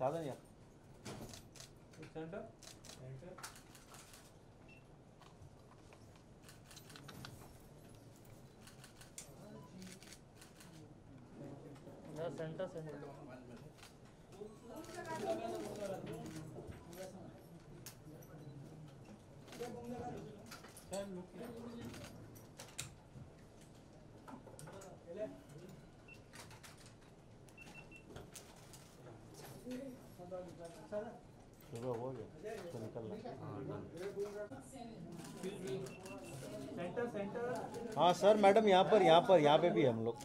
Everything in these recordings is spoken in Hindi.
साधन या सेंटर सेंटर सेंटर सुबह हो गया तो निकल सेंटर सेंटर। हाँ सर मैडम यहाँ पे भी हम लोग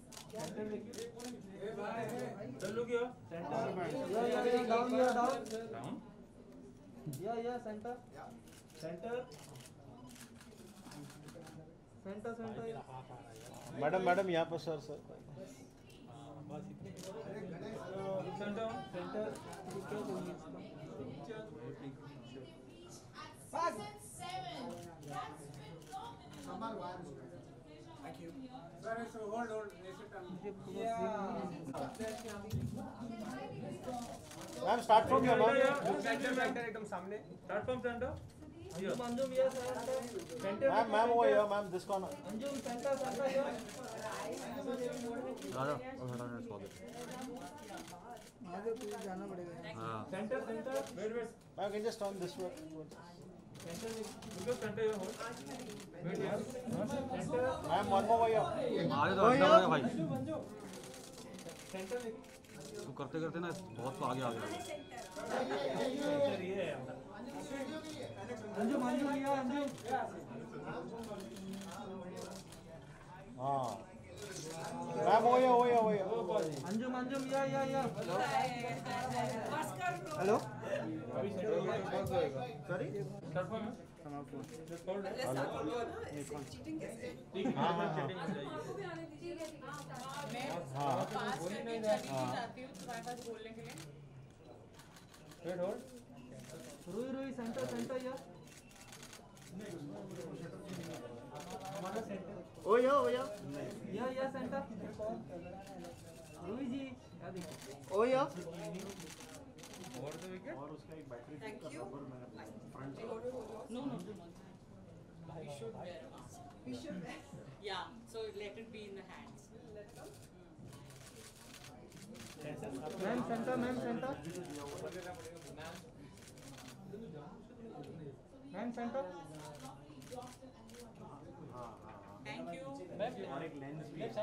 सेंटर सेंटर सेंटर मैडम यहाँ पर sir center ma'am start from your ma'am एकदम सामने start from center Anjum yes center ma'am वो या ma'am this corner Anjum center center राजा स्वागत आगे तो जाना पड़ेगा हां center center wait wait ma'am can just turn this way center बिल्कुल सेंटर यो वेट यार सेंटर मैम वन मोर या आगे तो अंदर है भाई सेंटर तू करते करते ना बहुत आगे आ गया सेंटर ये है अंजुम अंजुम या अंजुम हाँ मैम वो या अंजुम अंजुम या हेलो अभी सॉरी कंफर्म चीटिंग कैसे हाँ हाँ हाँ हाँ पास करके चली जाती हूँ तुम्हारे पास बोलने के लिए वेट होल्ड रुई सेंटर सेंटर या हमारा सेंटर ओ या या सेंटर रुई जी क्या देखो ओ या और द विकेट और उसका एक battery thank you no we should yeah so let it be in the hands ma'am center ma'am center thank you और एक लेंस भी है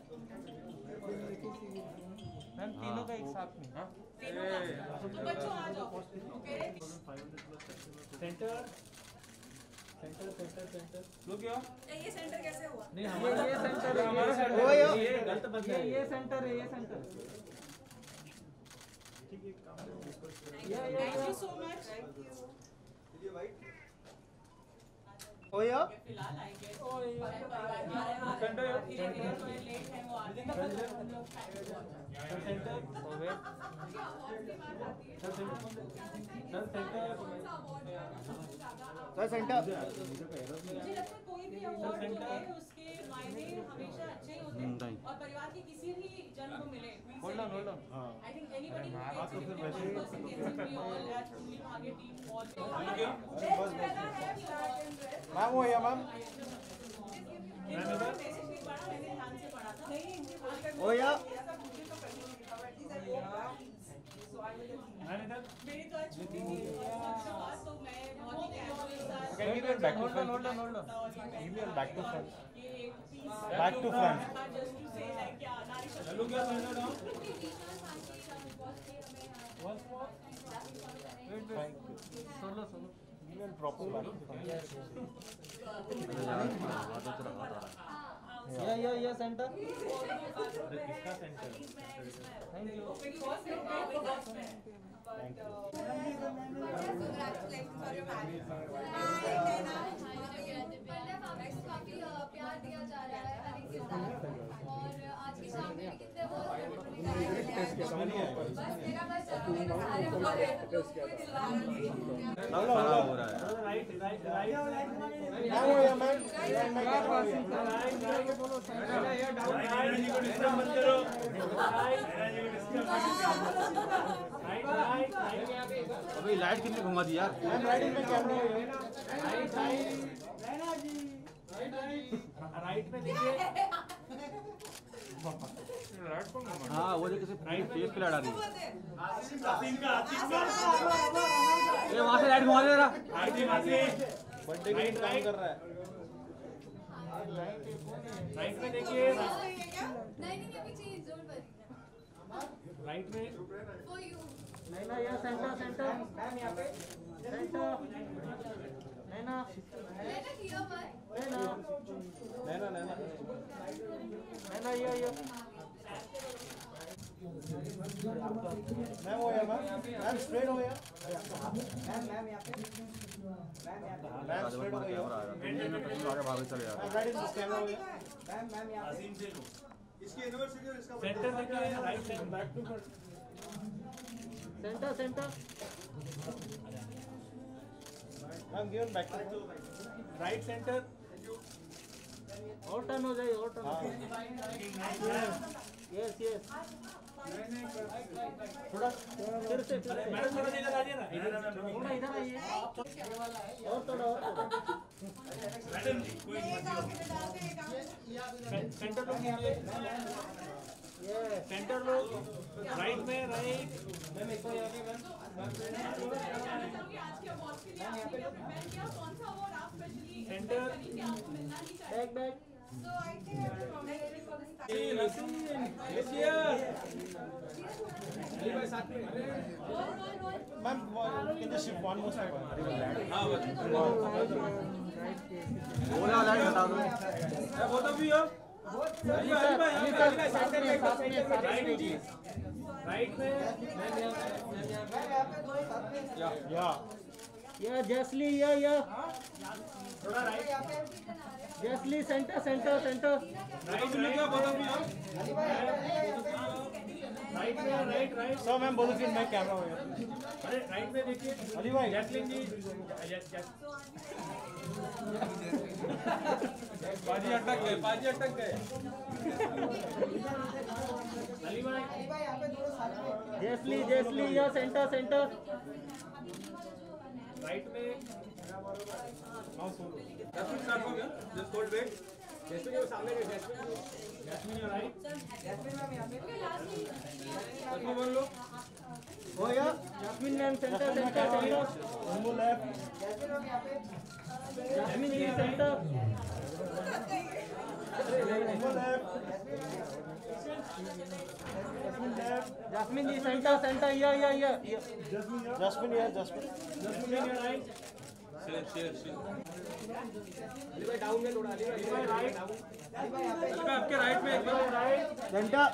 मैम तीनों का एक साथ में हां तीनों का तो बच्चों आ जाओ ओके सेंटर लोग क्या ये सेंटर कैसे हुआ नहीं हमारा ये सेंटर है हमारा सेंटर ये गलत बता ये सेंटर है ये सेंटर ठीक है thank you so much thank you oh yeah फिलहाल आएंगे सेंटर लेट है वो आते हैं सेंटर हो गए सर सेंटर मुझे लगता है कोई भी अवार्ड जो है उसके मायने हमेशा अच्छे ही होते हैं और परिवार के किसी भी जन को मिले hold on I think anybody आगे टीम बहुत मैम वो या मैम ध्यान से पढ़ा था ओ या मेरी तो आज छुट्टी थी तो मैं बहुत ही casual Can you give it back to front? hold on Give it back to front. ये एक piece Back to front. just to say like क्या नारी शक्ति हेलो क्या center down Thank you. Solo Give it proper back to front. या सेंटर किसका center? Thank you Thank you. Congratulations for your marriage. काफी प्यार दिया जा रहा है हर एक किरदार को और आज की शाम में कितने वो बस मेरा बस सारे बोल रहे हैं तो कोई दिलवा नहीं खराब हो रहा है राइट मैम वो या मैम डाउन ये लाइट कितनी घुमा दी यार। मैम राइट में कैमरा है। राइट में देखिए। हाँ वो जो किसी फेस पे लाइट आ रही है। ये वहाँ से लाइट घुमा दे रहा। बर्थडे के दिन काम कर रहा है। राइट में देखिए। नहीं अभी चेंज डोंट वरी राइट में फॉर यू नैना ये सेंटर सेंटर मैम यहाँ पे सेंटर नैना लेना किया बात नैना नैना नैना नैना ये मैम हो गया मैम। मैम स्ट्रेट हो गया। मैम यहाँ पे मैम स्ट्रेट हो गया। कैमरा आ रहा है। आगे भागे चले यार। मैम राइट इन कैमरा हो गया। मैम यहाँ पे सेंटर देखिए। Right side back to center center ma'am given back to right center. और टर्न हो जाए और टर्न हाँ यस यस थोड़ा फिर से मैडम थोड़ा इधर आ जाइए ना। थोड़ा इधर आइए और थोड़ा सेंटर लोग कीजिए। ये सेंटर लोग। राइट में राइट। आज के अवार्ड के लिए आपने क्या प्रिपेयर किया? कौन सा अवार्ड आप स्पेशली सेंटर। कि आपको मिलना ही चाहिए? Back back so I think I will congratulate for this मैम can just shift one more step. बोला लाइट हटा दो। Both of you. राइट में या ये जसली ये थोड़ा राइट। जसली सेंटर सेंटर सेंटर राइट में क्या बोथ ऑफ यू। राइट में राइट राइट। सर मैम बोलो फिर मैं कैमरा हो गया। अरे राइट में देखिए। अली भाई जैस्मिन जी। बाजी अटक गए। बाजी अटक गए। अली भाई। जसली जसली ये सेंटर सेंटर राइट में। जैस्मिन स्टार्ट हो गया। Just hold wait. जैस्मिन के सामने गए। Jasmine your right. जैस्मिन बोल लो। हो या Jasmine ma'am center center center उनको लेफ्ट जस्मिन जी सेंटर उनको left Jasmine ji center center ये जस्मिन यार Jasmine Jasmine your right. Ali भाई डाउन में थोड़ा। अली भाई राइट। अली भाई आपके राइट में एकदम राइट। सेंटर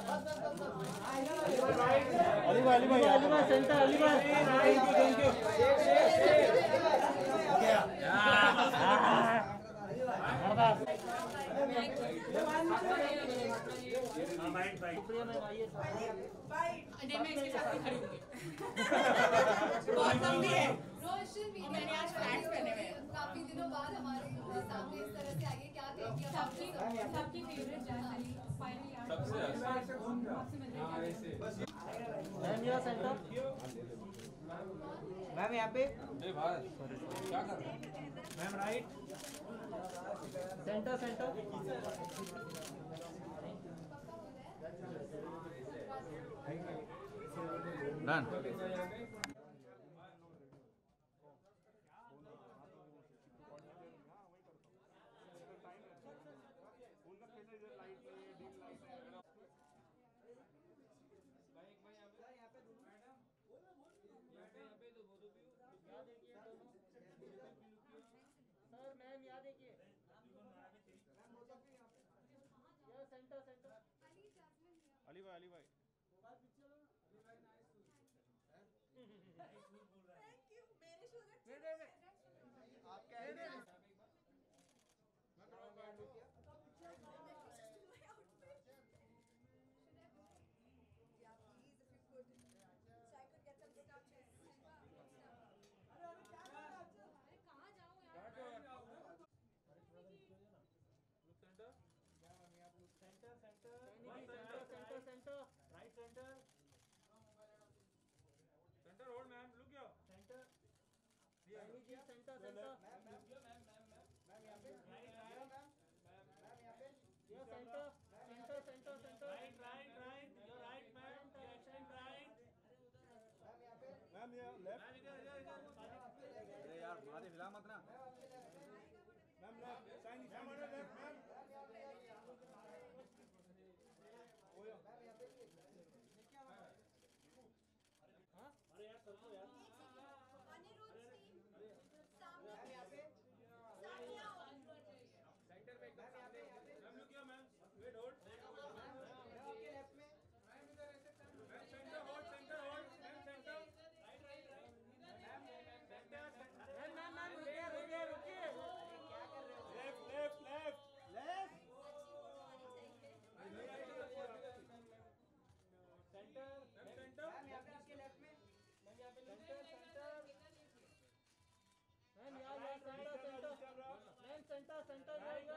अली भाई अली भाई सेंटर अली भाई थैंक यू। डे में इसके साथ ही खड़ी होंगी। बहुत लंबी है। रोशन भी मैंने आज फ्लैट्स पहने हुए हैं। काफी दिनों बाद हमारे सामने इस तरह से आई है क्या कहेंगे आप सबकी फेवरेट जर्नली फाइनली मैम ये सेंटर मैम यहाँ पे ma'am right. Center center done. Sir ma'am यहाँ देखिए ये सेंटर सेंटर अली भाई सेंटर सेंटर सेंटर सेंटर ये center center center center right your right ma'am extend right ma'am ये लेफ्ट मैम इधर अरे यार मारे हिला मत ना ma'am left sign left ma'am ओयो हाँ अरे यार सबको यार अनिरुद्ध टीम सामने आओ सेंटर में एकदम सामने ma'am look here ma'am wait hold ma'am center hold ma'am center right ma'am center ma'am रुकिए रुकिए क्या कर रहे हो left left center ma'am center ma'am यहाँ पे आपके लेफ्ट में मैम यहाँ पे सेंटर मैम यहाँ center ma'am center right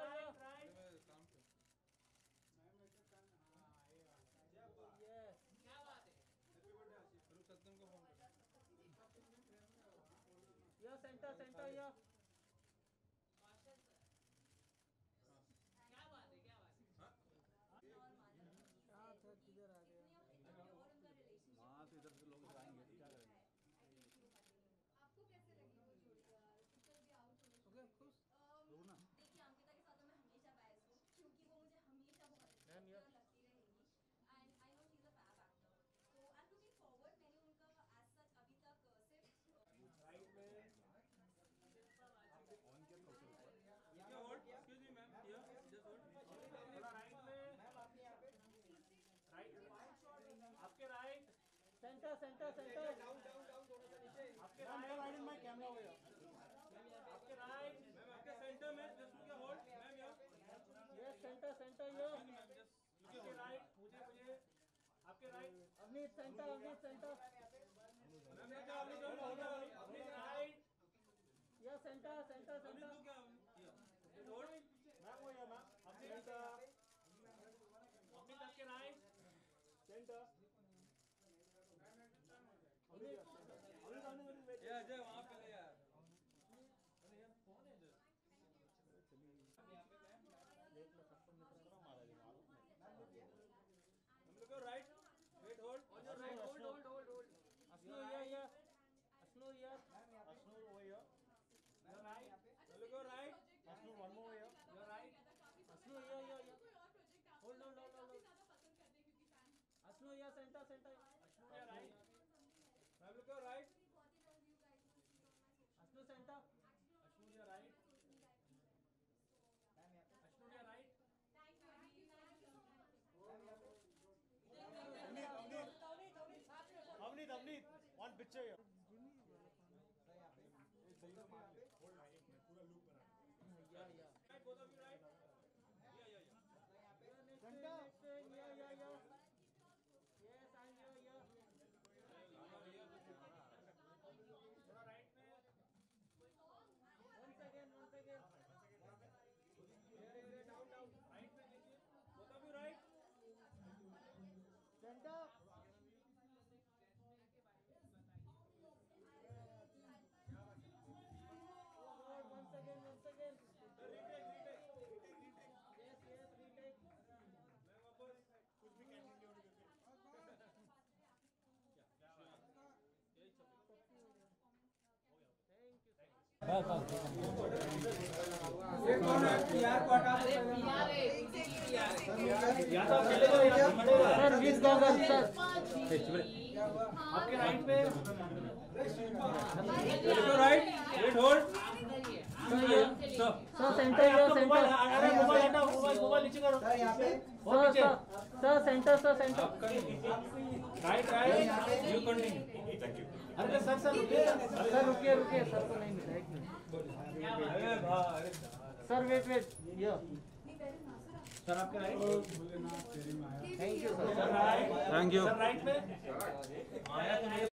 yes क्या बात है ये सेंटर ये मार्शल सर क्या बात है किधर आ गया वहाँ तो इधर से लोग आएंगे तो क्या करेंगे आपको कैसे लगी वो जोड़ी टीचर भी आउट हो ओके खुश ना देखिए अंकिता के साथ तो मैं हमेशा बायस हूँ क्योंकि वो मुझे हमेशा बहुत मैम ये लगती रहेगी and I know she is a fab actor तो आई एम लुकिंग फॉरवर्ड मैंने उनका एज सच अभी तक सिर्फ राइट में ऑन किया तो क्या hold excuse me ma'am here just hold थोड़ा राइट में मैम आपने यहाँ पे राइट आपके राइट सेंटर डाउन थोड़ा सा नीचे आपके राइट माय कैमरा हो गया आपके राइट मैम आपके सेंटर में जस्ट लुक होल्ड मैम यहाँ ये सेंटर ये आपके राइट मुझे आपके राइट अवनीत सेंटर मैम ने क्या अपनी राइट ये सेंटर अभी तो क्या होल्ड मैम हो गया मैम अपनी आपके राइट सेंटर ये अजय वहाँ पे ले यार अरे यार कौन है इधर हम लोग right wait hold on your right hold असलू ये असलू ये Asnur over here. Your right हम लोग right Asnur one more here. Your right असलू ये होल्ड असलू ये सेंटर योर राइट हम लोग राइट असलू सेंटर अश्नु योर राइट अश्नु your right Avneet, one picture here. Right both of you right या सेंटर यस आई यो थोड़ा राइट में once again डाउन राइट में देखिए both of you right center once again retake yes retake मैं वापस कुछ भी कंटिन्यू नहीं करके क्या यही सब thank you sir sir with goggle sir आपके राइट पे right wait hold sir center अरे मोबाइल हटाओ मोबाइल नीचे करो sir center right you continue thank you अरे सर रुकिए सर को नहीं मिला एक मिनट सर वेट ये सर आपके right thank you sir sir right thank you sir right में